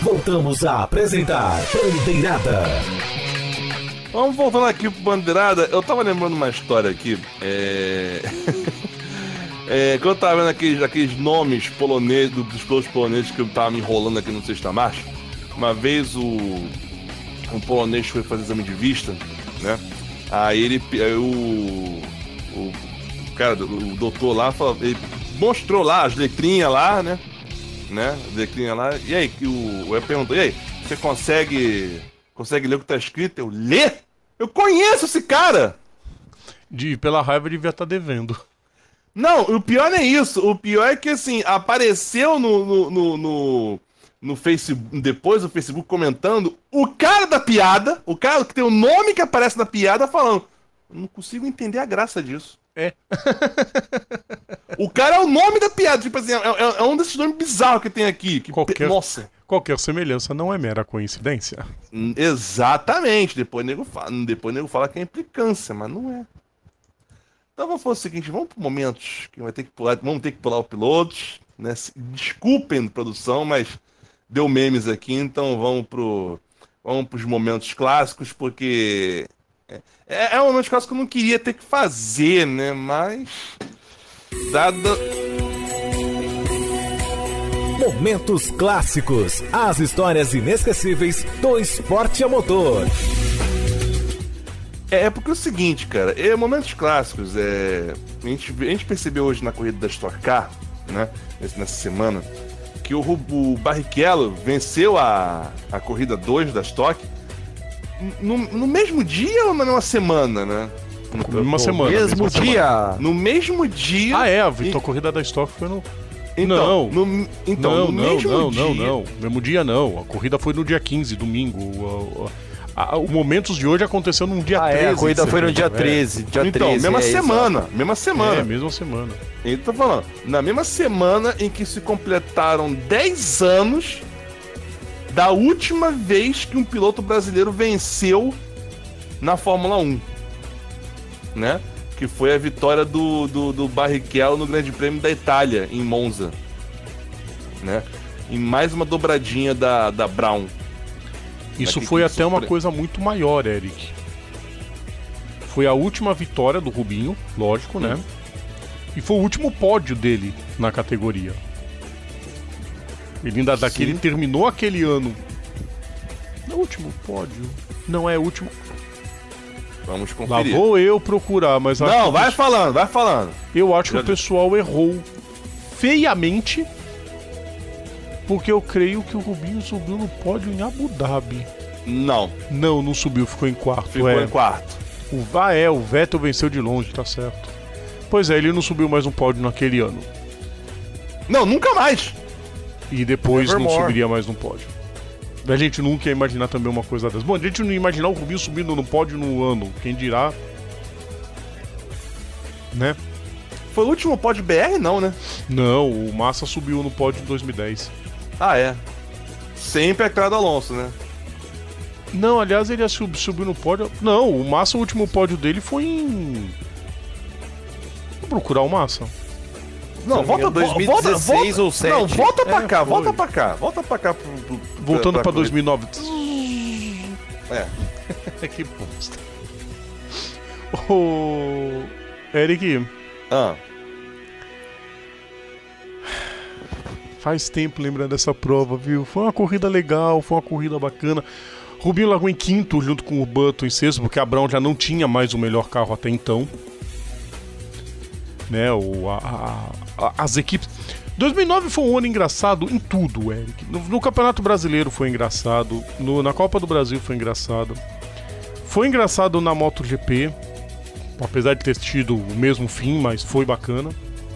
Voltamos a apresentar Bandeirada. Vamos voltando aqui pro Bandeirada. Eu tava lembrando uma história aqui. Quando eu tava vendo aqueles nomes poloneses, dos pilotos poloneses que eu tava me enrolando aqui no Sexta Marcha. Uma vez um polonês foi fazer exame de vista, né? Aí o doutor lá ele mostrou lá as letrinhas lá, né? Letrinha lá. E aí, eu perguntou, e aí, você consegue ler o que tá escrito? Eu, ler? Eu conheço esse cara! Pela raiva devia estar devendo. Não, o pior não é isso. O pior é que, assim, apareceu no Facebook, depois do Facebook comentando, o cara da piada, o cara que tem o nome que aparece na piada, falando, eu não consigo entender a graça disso. O cara é o nome da piada, tipo assim, é um desses nomes bizarros que tem aqui. Nossa. Qualquer semelhança não é mera coincidência. Exatamente. Depois o nego fala que é implicância, mas não é. Então vamos fazer o seguinte, vamos para momentos que vamos ter que pular o piloto, né? Desculpem, produção, mas deu memes aqui, então vamos pros momentos clássicos, porque é um momento clássico que eu não queria ter que fazer, né? Mas Momentos clássicos, as histórias inesquecíveis do esporte a motor. Porque é o seguinte, cara, momentos clássicos, a gente percebeu hoje na corrida da Stock Car, né, nessa semana, que o Barrichello venceu a corrida 2 da Stock no mesmo dia ou na mesma semana, né? Uma semana. Mesmo dia? No mesmo dia. A corrida da Stock foi no... Não. No mesmo dia. Não. Mesmo dia não. A corrida foi no dia 15, domingo. O Momentos de hoje aconteceu num dia 13. A corrida foi no dia 13. Mesma semana. Mesma semana. Mesma semana. Então, tô falando, na mesma semana em que se completaram 10 anos da última vez que um piloto brasileiro venceu na Fórmula 1, né? Que foi a vitória do Barrichello no Grande Prêmio da Itália, em Monza, né? Em mais uma dobradinha da Brown. Isso foi até uma coisa muito maior, Eric. Foi a última vitória do Rubinho, lógico, né? E foi o último pódio dele na categoria. Ele ainda ele terminou aquele ano. Não é o último pódio. Não é o último. Vamos conferir. Lá vou eu procurar, mas... Não, vai falando. Eu acho que o pessoal errou feiamente, porque eu creio que o Rubinho subiu no pódio em Abu Dhabi. Não subiu, ficou em quarto. Em quarto. O Vettel venceu de longe, tá certo. Pois é, ele não subiu mais um pódio naquele ano. Não, nunca mais. E depois não subiria mais um pódio. A gente nunca ia imaginar também uma coisa dessa. Bom, a gente não ia imaginar o Rubinho subindo no pódio no ano. Quem dirá, né? Foi o último pódio BR, não, né? Não, o Massa subiu no pódio em 2010. Sempre atrás do Alonso, né? Não, aliás, ele subiu no pódio... Não, o Massa, o último pódio dele foi em... Vou procurar o Massa. Não, volta 2016 ou 7. Não, volta pra cá. Voltando pra 2009. Que bosta. Eric. Faz tempo lembrando dessa prova, viu? Foi uma corrida legal, foi uma corrida bacana. Rubinho largou em quinto junto com o Button em sexto, porque a Brown já não tinha mais o melhor carro até então. Né, as equipes... 2009 foi um ano engraçado em tudo, Eric. No Campeonato Brasileiro foi engraçado, na Copa do Brasil foi engraçado. Foi engraçado na MotoGP, apesar de ter tido o mesmo fim, mas foi bacana.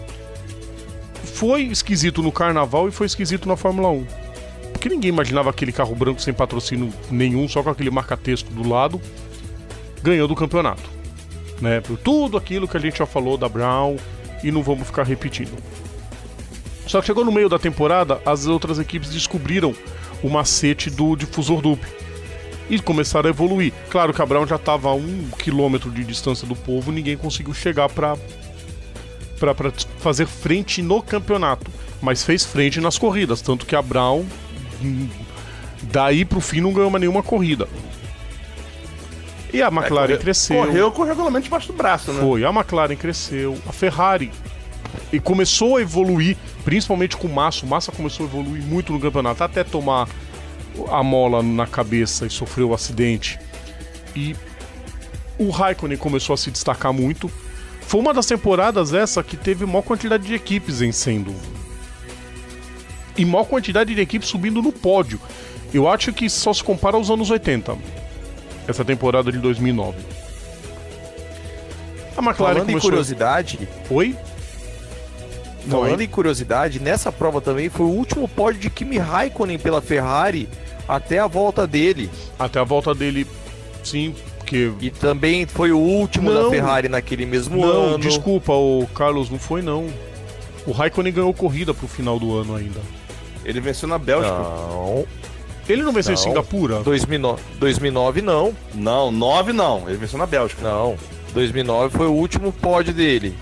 Foi esquisito no Carnaval e foi esquisito na Fórmula 1. Porque ninguém imaginava aquele carro branco sem patrocínio nenhum, só com aquele marca-texto do lado, ganhando o campeonato. Né? Por tudo aquilo que a gente já falou da Brown, e não vamos ficar repetindo. Só que chegou no meio da temporada, as outras equipes descobriram o macete do difusor duplo e começaram a evoluir. Claro que a Brown já estava a 1 quilômetro de distância do povo, ninguém conseguiu chegar para fazer frente no campeonato, mas fez frente nas corridas, tanto que a Brown Daí pro fim não ganhou mais nenhuma corrida. E a McLaren cresceu. Correu com o regulamento debaixo do braço, né? Foi, a McLaren cresceu, a Ferrari e começou a evoluir, principalmente com o Massa. O Massa começou a evoluir muito no campeonato, até tomar a mola na cabeça e sofreu o acidente. E o Raikkonen começou a se destacar muito. Foi uma das temporadas essa que teve maior quantidade de equipes vencendo. E maior quantidade de equipes subindo no pódio. Eu acho que só se compara aos anos 80. Essa temporada de 2009. A McLaren Falando começou... em curiosidade... Oi? Falando em curiosidade, nessa prova também foi o último pódio de Kimi Raikkonen pela Ferrari até a volta dele. Até a volta dele, sim, porque... E também foi o último da Ferrari naquele mesmo ano. Não, desculpa, o Carlos, não foi não. O Raikkonen ganhou corrida pro final do ano ainda. Ele venceu na Bélgica. Não. Ele não venceu em Singapura? 2009 não. Não, 9 não. Ele venceu na Bélgica. Não. 2009 foi o último pódio dele.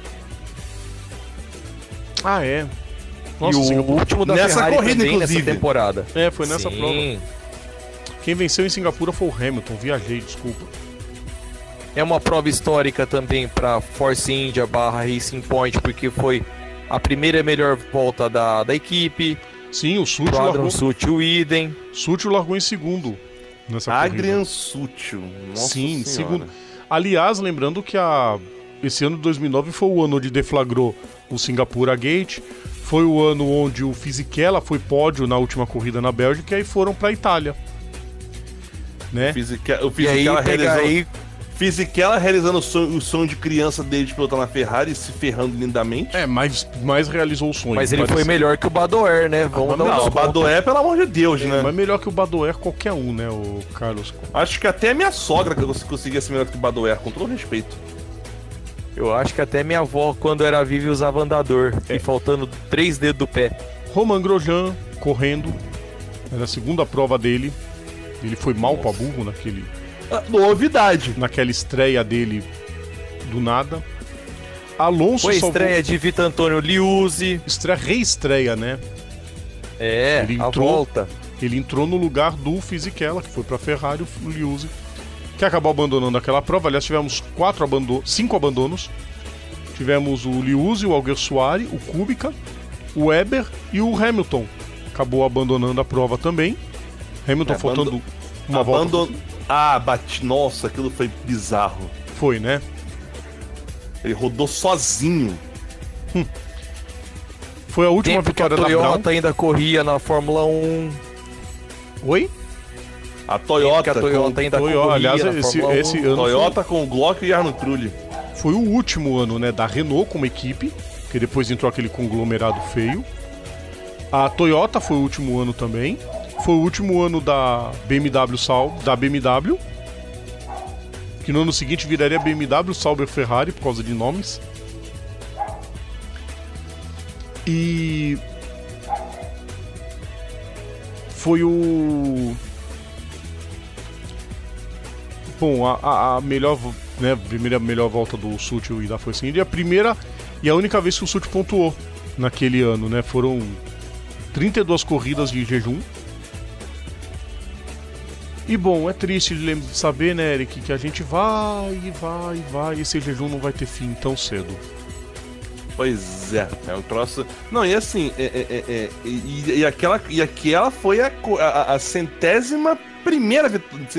Ah, é. Nossa, e o Singapura... último da nessa Ferrari corrida, também inclusive. nessa temporada. É, foi nessa Sim. prova. Quem venceu em Singapura foi o Hamilton. Viajei, desculpa. É uma prova histórica também para Force India / Racing Point, porque foi a primeira melhor volta da equipe. Sim, o Sutil Adrian largou... Sutil idem. Sutil largou em segundo nessa Adrian corrida. Sutil. Nossa Sim, senhora. segundo. Aliás, lembrando que esse ano de 2009 foi o ano onde deflagrou o Singapura Gate. Foi o ano onde o Fisichella foi pódio na última corrida na Bélgica e aí foram pra Itália. Né? O E Fisichella aí, pega aí, Fisichella realizando o sonho de criança dele de pilotar na Ferrari e se ferrando lindamente. É, mas realizou o sonho. mas ele foi parece. melhor que o Badoer, né? Vamos dar um Não, o desconto. Badoer, pelo amor de Deus, né? Mas melhor que o Badoer qualquer um, né, o Carlos? Acho que até a minha sogra conseguia ser melhor que o Badoer, com todo respeito. Eu acho que até minha avó, quando era viva, usava andador. E faltando 3 dedos do pé. Romain Grosjean correndo. Era a segunda prova dele. Ele foi mal pra burro Novidade. naquela estreia dele do nada. Alonso Foi a salvou... estreia de Vitor Antônio Liuzzi. reestreia, né? É, Ele a entrou. volta. Ele entrou no lugar do Fisichella, que foi pra Ferrari, o Liuzzi, que acabou abandonando aquela prova. Aliás, tivemos 5 abandonos. Tivemos o Liuzzi, o Alguersuari, o Kubica, o Weber e o Hamilton. Acabou abandonando a prova também. Hamilton faltando uma volta. Nossa, aquilo foi bizarro. Foi, né? Ele rodou sozinho. Foi a última Tempo que a vitória da Brown. Toyota ainda corria na Fórmula 1. Oi? A Toyota, Que a Toyota ainda Toyota, corria aliás, na esse Fórmula 1. ano Toyota com o Glock e Arno Trulli. foi o último ano, né, da Renault como equipe, que depois entrou aquele conglomerado feio. A Toyota foi o último ano também. Foi o último ano da BMW, que no ano seguinte viraria BMW Sauber Ferrari por causa de nomes. E foi o... Bom, a melhor, né, primeira melhor volta do Sutil e da Force India, a primeira e a única vez que o Sutil pontuou naquele ano, né? Foram 32 corridas de jejum. E bom, é triste de saber, né, Eric, que a gente vai e esse jejum não vai ter fim tão cedo. Pois é um troço. Não, e assim, aquela foi a centésima primeira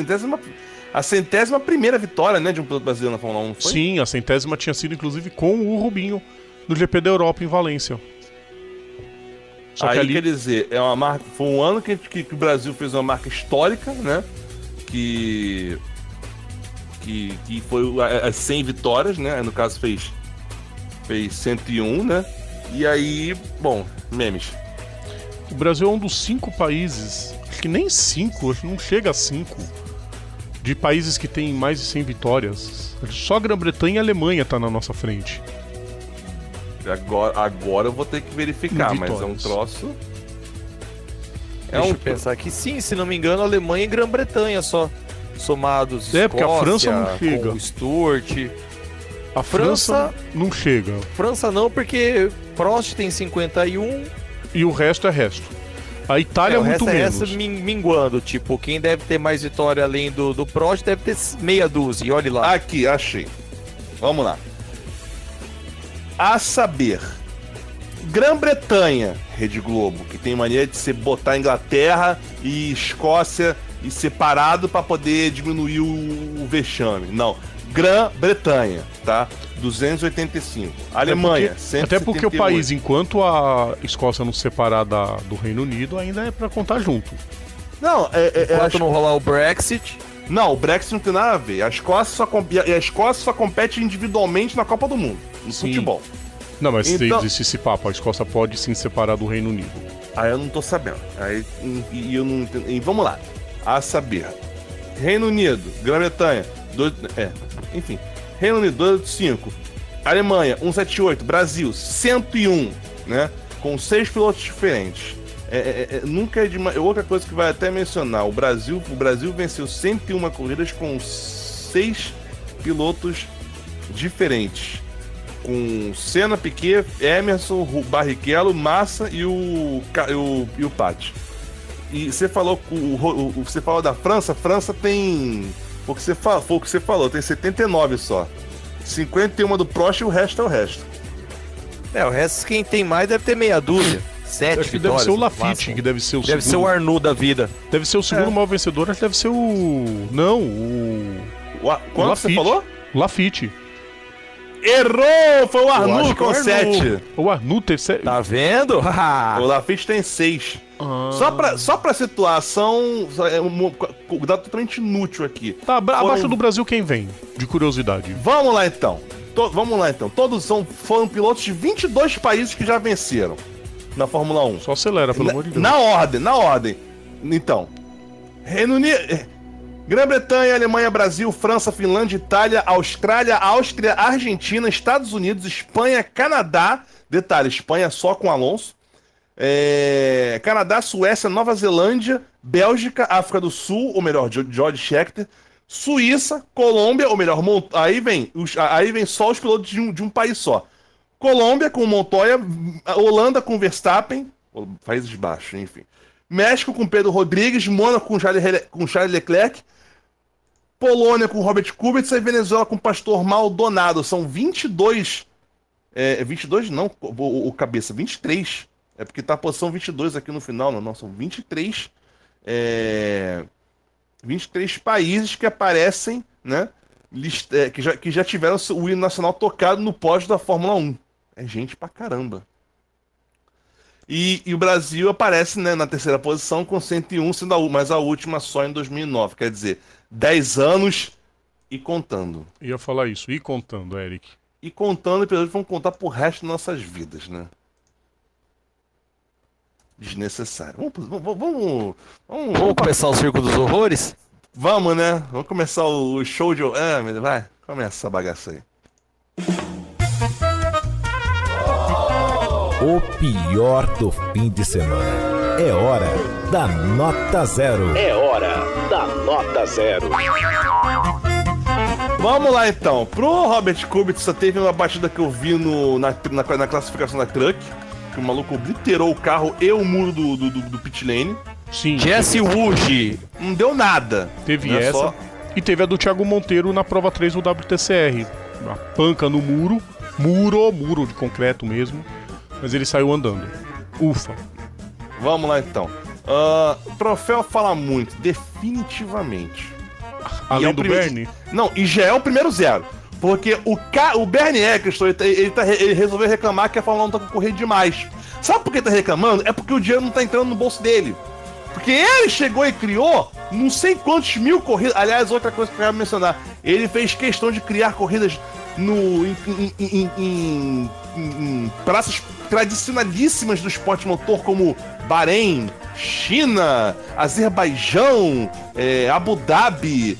vitória, né, de um piloto brasileiro na Fórmula 1. Foi? Sim, a centésima tinha sido inclusive com o Rubinho do GP da Europa em Valência. Só Aí, que ali... quer dizer, é uma marca, foi um ano que o Brasil fez uma marca histórica, né? Que foi as 100 vitórias, né? No caso fez 101, né? E aí, bom, memes. O Brasil é um dos 5 países, acho que nem 5, acho que não chega a 5, de países que tem mais de 100 vitórias. Só a Grã-Bretanha e a Alemanha tá na nossa frente. Agora eu vou ter que verificar, mas é um troço. Deixa eu pensar aqui. Sim, se não me engano, Alemanha e Grã-Bretanha só somados. É, porque a França não chega. Com o Stuart. A França não chega. França não, porque Prost tem 51. E o resto é resto. A Itália é muito menos. Essa minguando, tipo, quem deve ter mais vitória além do Prost deve ter meia dúzia, e olhe lá. Aqui, achei. Vamos lá. A saber, Grã-Bretanha, Rede Globo, que tem mania de se botar Inglaterra e Escócia e separado para poder diminuir o vexame. Não, Grã-Bretanha, tá? 285. Alemanha, 171. Até porque o país, enquanto a Escócia não se separar do Reino Unido, ainda é pra contar junto. Não, enquanto não rolar o Brexit. Não, o Brexit não tem nada a ver. A Escócia só compete individualmente na Copa do Mundo, no futebol. Não, mas então... existe esse papo. A Escócia pode sim separar do Reino Unido. Aí eu não tô sabendo. Aí eu não entendo. E vamos lá. A saber, Reino Unido, Grã-Bretanha, enfim. Reino Unido, 285. Alemanha, 178. Brasil, 101, né? Com 6 pilotos diferentes. Nunca é demais. Outra coisa que vai até mencionar: o Brasil venceu 101 corridas com 6 pilotos diferentes. Com Senna, Piquet, Emerson, Barrichello, Massa e o Patti. E você falou você falou da França. A França tem, foi o que você falou, tem 79 só. 51 do Prost e o resto é o resto. O resto quem tem mais deve ter meia dúzia. 7 acho que vitórias. deve ser o Lafitte, que deve ser o segundo. Deve ser o Arnoux da vida. Deve ser o segundo maior vencedor, acho que deve ser o... Não, Quanto você falou? O Lafitte. Errou! Foi o Arnoux com 7. O Arnoux teve 7. Tá vendo? O Lafitte tem 6. Só pra situação, um dado totalmente inútil aqui. Tá, abaixo do Brasil quem vem? De curiosidade. Vamos lá então. Todos foram pilotos de 22 países que já venceram na Fórmula 1. Só acelera, pelo amor de Deus. Na ordem. Então, Reino Unido, Grã-Bretanha, Alemanha, Brasil, França, Finlândia, Itália, Austrália, Áustria, Argentina, Estados Unidos, Espanha, Canadá. Detalhe, Espanha só com Alonso. Canadá, Suécia, Nova Zelândia, Bélgica, África do Sul, ou melhor, George Scheckter, Suíça, Colômbia, ou melhor, aí vem só os pilotos de um país só. Colômbia com Montoya, Holanda com Verstappen, Países Baixos, enfim. México com Pedro Rodrigues, Mônaco com Charles Leclerc, Polônia com Robert Kubica e Venezuela com Pastor Maldonado. São 22. 22 não, o cabeça, 23. É porque tá a posição 22 aqui no final, não, são 23. 23 países que aparecem, né? Que já tiveram o hino nacional tocado no pódio da Fórmula 1. É gente pra caramba. E o Brasil aparece, né, na terceira posição com 101, mas a última só em 2009. Quer dizer, 10 anos e contando. Ia falar isso, e contando, Eric. E contando, e vão contar pro resto das nossas vidas, né? Desnecessário. Vamos começar o Circo dos Horrores? Vamos, né? Vamos começar o show de... vai, começa essa bagaça aí. O pior do fim de semana. É hora da Nota Zero. Vamos lá então. Pro Robert Kubica só teve uma batida que eu vi na classificação da Truck, que o maluco obliterou o carro e o muro do pit lane. Sim. Jesse Wood. Não deu nada. Teve essa. E teve a do Thiago Monteiro na prova 3 do WTCR. Uma panca no muro de concreto mesmo. Mas ele saiu andando. Ufa. Vamos lá então. O troféu fala muito, definitivamente. Além do Bernie? Não, e já é o primeiro zero. Porque o Bernie Eccleston, ele resolveu reclamar que a Fórmula 1 tá concorrendo demais. Sabe por que tá reclamando? É porque o dinheiro não tá entrando no bolso dele. Porque ele chegou e criou não sei quantos mil corridas. Aliás, outra coisa que eu quero mencionar. Ele fez questão de criar corridas em praças tradicionalíssimas do esporte motor, como Bahrein, China, Azerbaijão, Abu Dhabi,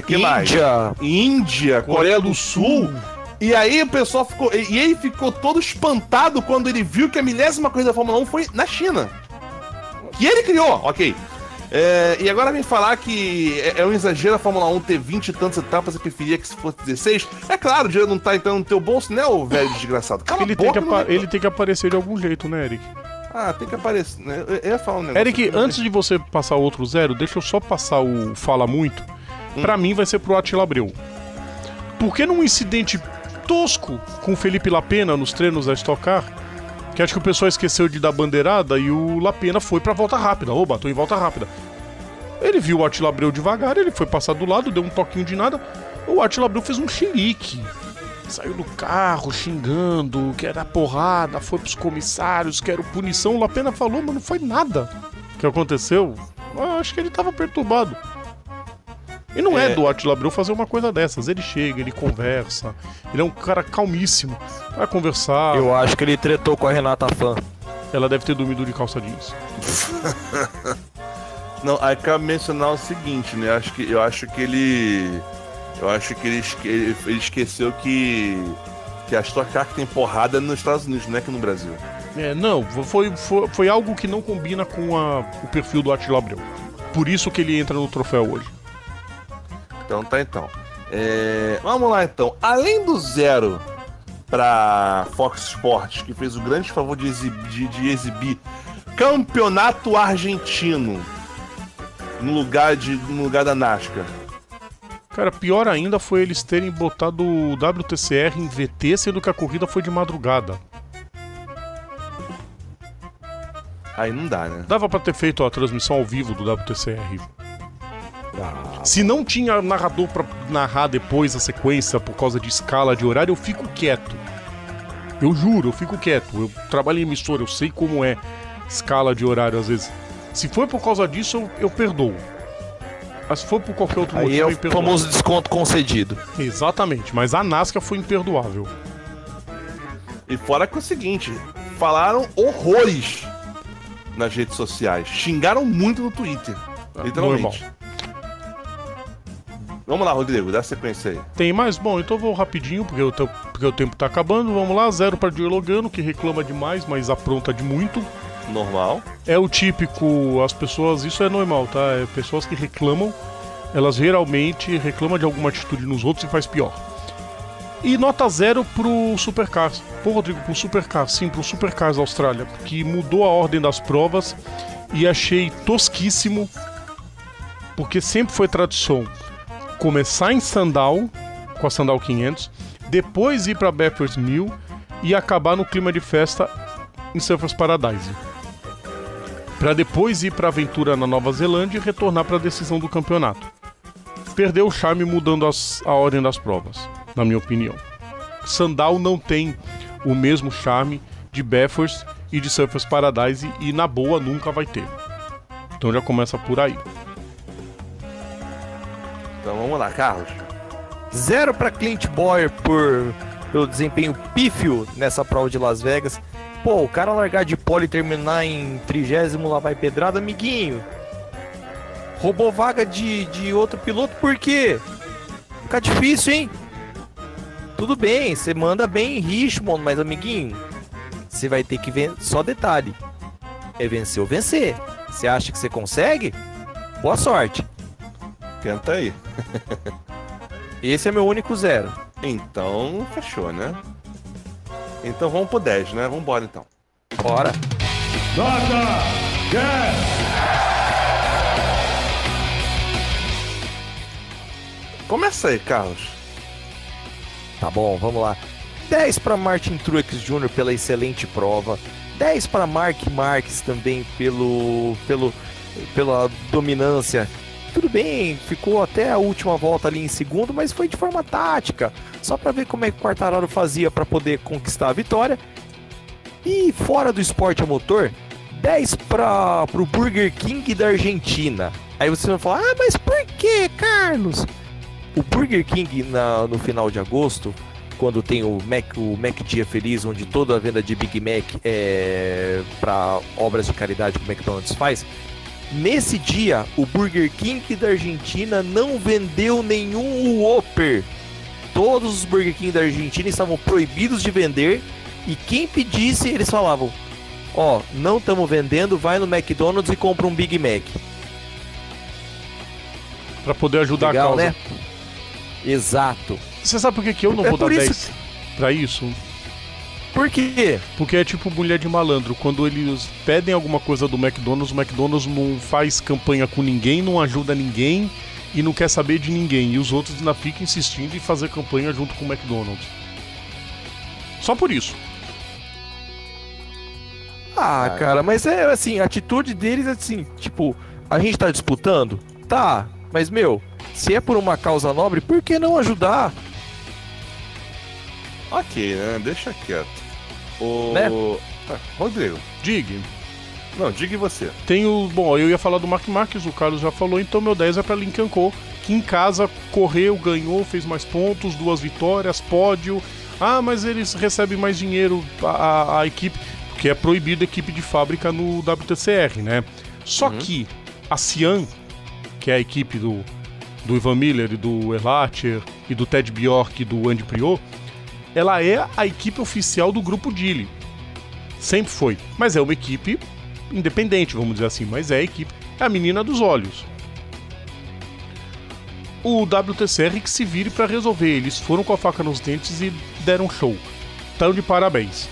Índia, Coreia do Sul. E aí o pessoal ficou... E ele ficou todo espantado quando ele viu que a 10ª corrida da Fórmula 1 foi na China. Que ele criou, ok. E agora vem falar que é um exagero a Fórmula 1 ter 20 e tantas etapas e preferia que se fosse 16. É claro, o dinheiro não tá entrando no teu bolso, né, ô velho desgraçado? Cala a boca, ele tem que aparecer de algum jeito, né, Eric? Ah, tem que aparecer, né? Eu ia falar um negócio. Eric, aqui, antes de você passar outro zero, deixa eu só passar o Fala Muito. Pra mim vai ser pro Átila Abreu. Porque num incidente tosco com o Felipe Lapena nos treinos da Stock Car, que acho que o pessoal esqueceu de dar bandeirada e o Lapena foi pra volta rápida. Oba, tô em volta rápida. Ele viu o Átila Abreu devagar, ele foi passar do lado, deu um toquinho de nada. O Átila Abreu fez um xerique. Saiu do carro xingando, que era porrada, foi pros comissários, que era punição. O Lapena falou, mas não foi nada que aconteceu. Eu acho que ele tava perturbado. E não é do Átila Abreu fazer uma coisa dessas. Ele chega, ele conversa. Ele é um cara calmíssimo. Vai conversar. Eu acho que ele tretou com a Renata Fã. Ela deve ter dormido de calça jeans. Não, aí cabe mencionar o seguinte, né? Eu acho que ele esqueceu que a Stock Car tem porrada nos Estados Unidos, não é aqui no Brasil. Não, foi algo que não combina com o perfil do Átila Abreu. Por isso que ele entra no troféu hoje. Então tá, então. Vamos lá, então. Além do zero pra Fox Sports, que fez o grande favor de exibir campeonato argentino no lugar da NASCAR. Cara, pior ainda foi eles terem botado o WTCR em VT, sendo que a corrida foi de madrugada. Aí não dá, né? Dava pra ter feito a transmissão ao vivo do WTCR. Se não tinha narrador pra narrar depois a sequência por causa de escala de horário, eu fico quieto. Eu juro, eu fico quieto. Eu trabalho em emissora, eu sei como é escala de horário às vezes. Se for por causa disso, eu perdoo. Mas se for por qualquer outro motivo, aí é o imperdoável. famoso desconto concedido. Exatamente, mas a NASCAR foi imperdoável. E fora que é o seguinte, falaram horrores nas redes sociais. Xingaram muito no Twitter. Literalmente. Normal. Vamos lá, Rodrigo, dá sequência aí. Tem mais? Bom, então eu vou rapidinho, porque o tempo tá acabando. Vamos lá, 0 para Joey Logano, que reclama demais, mas apronta de muito. Normal. É o típico, as pessoas, isso é normal, tá? É pessoas que reclamam, elas geralmente reclamam de alguma atitude nos outros e faz pior. E nota 0 pro Supercars. Pô, Rodrigo, pro Supercars, sim, pro Supercars da Austrália, que mudou a ordem das provas e achei tosquíssimo, porque sempre foi tradição começar em Sandown, com a Sandown 500, depois ir pra Bathurst 1000 e acabar no clima de festa em Surfers Paradise. Pra depois ir pra aventura na Nova Zelândia e retornar pra decisão do campeonato. Perdeu o charme mudando a ordem das provas, na minha opinião. Sandown não tem o mesmo charme de Bathurst e de Surfers Paradise e na boa nunca vai ter. Então já começa por aí. Então vamos lá, Carlos. 0 para Clint Bowyer pelo desempenho pífio nessa prova de Las Vegas. Pô, o cara largar de pole e terminar em 30º, lá vai pedrada, amiguinho. Roubou vaga de outro piloto, por quê? Fica difícil, hein? Tudo bem, você manda bem em Richmond, mas amiguinho, você vai ter que ver. Só detalhe: é vencer ou vencer. Você acha que você consegue? Boa sorte. Tenta aí. Esse é meu único 0. Então, fechou, né? Então vamos pro 10, né? Vamos embora então. Bora. Nota 10. Começa aí, Carlos. Tá bom, vamos lá. 10 para Martin Truex Jr. pela excelente prova. 10 para Mark Marques também pela dominância. Tudo bem, ficou até a última volta ali em segundo, mas foi de forma tática, só para ver como é que o Quartararo fazia para poder conquistar a vitória. E fora do esporte a motor, 10 para o Burger King da Argentina. Aí você vai falar, mas por que, Carlos? O Burger King no final de agosto, quando tem o Mac Dia Feliz, onde toda a venda de Big Mac é para obras de caridade que o McDonald's faz. Nesse dia, o Burger King da Argentina não vendeu nenhum Whopper. Todos os Burger King da Argentina estavam proibidos de vender. E quem pedisse, eles falavam: ó, não estamos vendendo, vai no McDonald's e compra um Big Mac. Pra poder ajudar Legal, a causa. né? Exato. Você sabe por que eu não É vou dar por isso 10 pra isso? Por quê? Porque é tipo mulher de malandro. Quando eles pedem alguma coisa do McDonald's, o McDonald's não faz campanha com ninguém, não ajuda ninguém e não quer saber de ninguém. E os outros ainda ficam insistindo em fazer campanha junto com o McDonald's. Só por isso. Ah, cara, mas é assim, a atitude deles é assim, tipo, a gente tá disputando? Tá, mas meu, se é por uma causa nobre, por que não ajudar? Ok, né? Deixa quieto. Né? Rodrigo. Diga. Não, diga você. Bom, eu ia falar do Mark Marques, o Carlos já falou, então meu 10 é pra Lincoln Co, que em casa correu, ganhou, fez mais pontos, 2 vitórias, pódio. Ah, mas eles recebem mais dinheiro, a equipe, porque é proibido a equipe de fábrica no WTCR, né? Só que a Cian, que é a equipe do Ivan Miller e do Erlacher e do Ted Bjork e do Andy Priot, ela é a equipe oficial do Grupo Dili. Sempre foi. Mas é uma equipe independente, vamos dizer assim. Mas é a equipe, é a menina dos olhos. O WTCR que se vire pra resolver. Eles foram com a faca nos dentes e deram show. Então, de parabéns.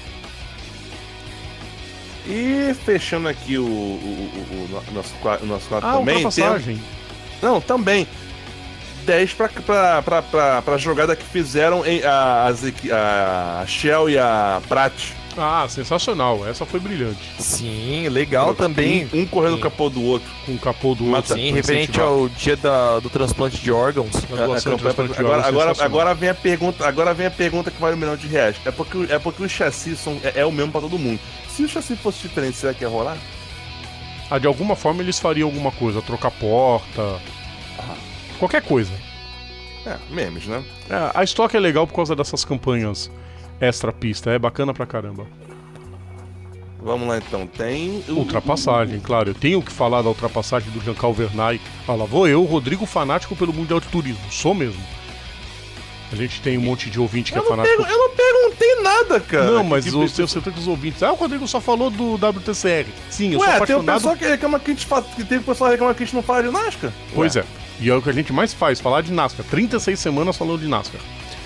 E fechando aqui o nosso quadro também. Ultrapassagem. Não, também. 10 pra jogada que fizeram a Shell e a Prat. Ah, sensacional. Essa foi brilhante. Sim, legal também. Um correndo o capô do outro. Com o capô do outro. Sim, referente ao dia do transplante de órgãos. Agora vem a pergunta que vale R$1 milhão. É porque os chassis é o mesmo pra todo mundo. Se o chassi fosse diferente, será que ia rolar? Ah, de alguma forma eles fariam alguma coisa. Trocar porta. Qualquer coisa. Memes, né? A Stock é legal por causa dessas campanhas extra pista. É bacana pra caramba. Vamos lá então. Tem ultrapassagem, claro. Eu tenho que falar da ultrapassagem do Jean Calvernay. Ah, lá vou eu, Rodrigo, fanático pelo Mundial de Turismo. Sou mesmo. A gente tem um monte de ouvinte que é fanático. Eu não perguntei nada, cara. Não, mas eu sei que os ouvintes... Ah, o Rodrigo só falou do WTCR. Sim, eu sou apaixonado... tem o pessoal que reclama que a gente fala... Tem o pessoal que reclama que a gente não fala de NASCAR. Pois é. E é o que a gente mais faz, falar de NASCAR. 36 semanas falando de NASCAR.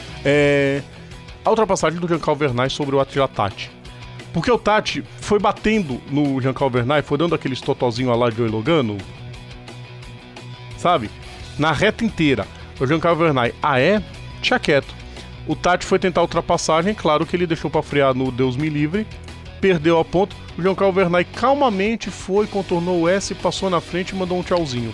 A ultrapassagem do Jean Calvernay sobre o Attila Tati. Porque o Tati foi batendo no Jean Calvernay, foi dando aqueles totozinho lá de Joey Logano. Sabe? Na reta inteira. O Jean Calvernay, tinha quieto. O Tati foi tentar a ultrapassagem, claro que ele deixou pra frear no Deus me livre. Perdeu a ponta. O Jean Calvernay calmamente foi, contornou o S, passou na frente e mandou um tchauzinho.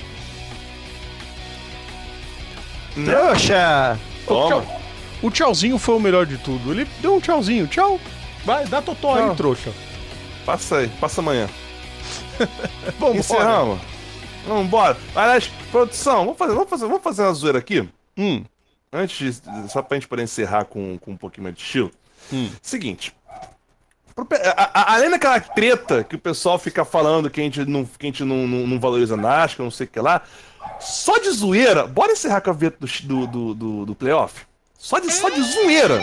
Trouxa! O tchauzinho foi o melhor de tudo. Ele deu um tchauzinho. Tchau. Vai, dá totó aí, trouxa. Passa aí, passa amanhã. Vamos, encerramos. Vamos embora. Aliás, produção, vamos fazer uma zoeira aqui. Antes, só pra gente poder encerrar com um pouquinho mais de estilo. Seguinte. Além daquela treta que o pessoal fica falando que a gente não valoriza NASCAR, não sei o que lá. Só de zoeira, bora encerrar com a vinheta do playoff? Só de zoeira.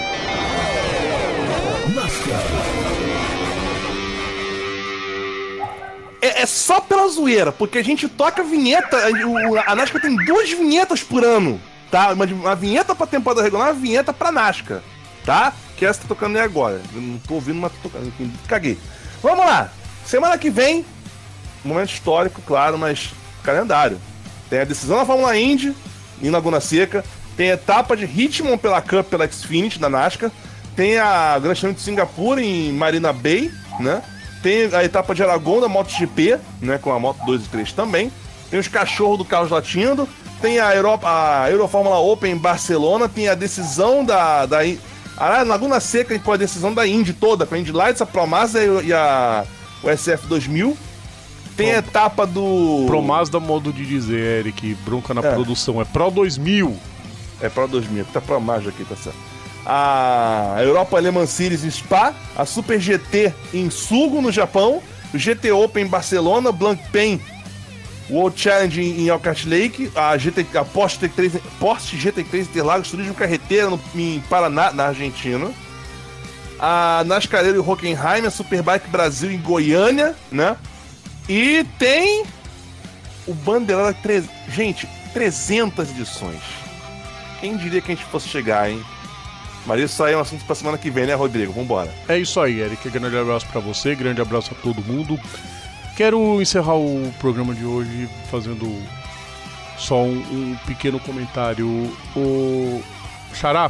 É só pela zoeira, porque a gente toca vinheta. A NASCAR tem 2 vinhetas por ano, tá? Uma vinheta pra temporada regular e uma vinheta pra NASCAR, tá? Que essa tá tocando aí agora. Eu não tô ouvindo, mas tô tocando. Caguei. Vamos lá. Semana que vem, momento histórico, claro, mas calendário. Tem a decisão da Fórmula Indy em Laguna Seca. Tem a etapa de Richmond pela Cup, pela Xfinity da NASCAR. Tem a Grand Prix de Singapura em Marina Bay, né? Tem a etapa de Aragon da MotoGP, né? Com a Moto 2 e 3 também. Tem os cachorros do Carlos latindo. Tem a Eurofórmula Open em Barcelona. Tem a decisão da Laguna Seca com a decisão da Indy toda, com a Indy Lights, a Promasa e o SF 2000. Tem a etapa do... Promazda, modo de dizer, Eric, bronca na produção. É Pro 2000. É Pro 2000, tá Promazda aqui, tá certo. A Europa Le Mans Series em Spa, a Super GT em Sugo, no Japão, o GT Open em Barcelona, Blancpain World Challenge em Elkhart Lake, a Porsche GT3 Interlagos, Turismo Carreteira em Paraná, na Argentina, a NASCAR e Hockenheim, a Superbike Brasil em Goiânia, né? E tem o Bandeirada 3. Gente, 300 edições. Quem diria que a gente fosse chegar, hein? Mas isso aí é um assunto pra semana que vem, né, Rodrigo? Vambora. É isso aí, Eric. Grande abraço pra você, grande abraço a todo mundo. Quero encerrar o programa de hoje fazendo só um pequeno comentário. O Xará,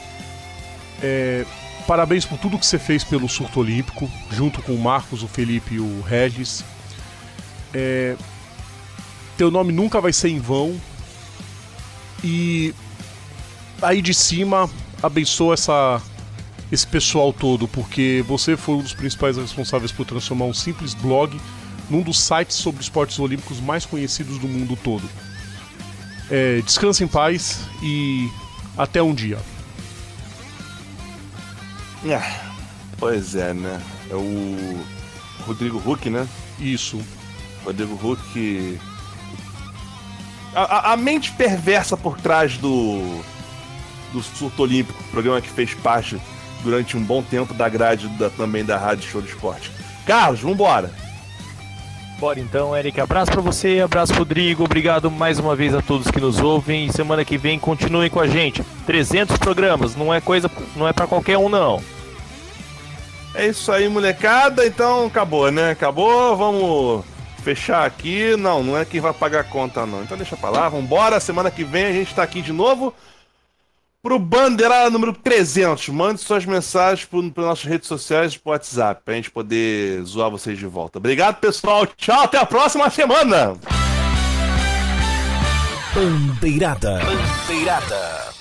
parabéns por tudo que você fez pelo surto olímpico, junto com o Marcos, o Felipe e o Regis. Teu nome nunca vai ser em vão. E aí de cima, abençoa esse pessoal todo, porque você foi um dos principais responsáveis por transformar um simples blog num dos sites sobre esportes olímpicos mais conhecidos do mundo todo. Descanse em paz e até um dia. Pois é, né? É o Rodrigo Huck, né? Isso. Rodrigo Huck. A mente perversa por trás do surto olímpico, programa que fez parte durante um bom tempo da grade também da Rádio Show do Esporte. Carlos, vambora! Bora então, Eric. Abraço pra você, abraço Rodrigo. Obrigado mais uma vez a todos que nos ouvem. Semana que vem continuem com a gente. 300 programas, não é pra qualquer um, não. É isso aí, molecada. Então acabou, né? Acabou, vamos fechar aqui. Não é quem vai pagar a conta, não. Então deixa pra lá, vambora. Semana que vem a gente tá aqui de novo pro Bandeirada número 300. Mande suas mensagens para nossas redes sociais, pro WhatsApp, pra gente poder zoar vocês de volta. Obrigado, pessoal. Tchau, até a próxima semana. Bandeirada.